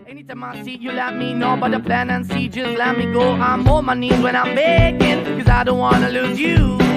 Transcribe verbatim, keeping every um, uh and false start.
Anytime I see you, let me know about the plan and see. Just let me go. I'm on my knees when I'm begging, cause I don't wanna lose you.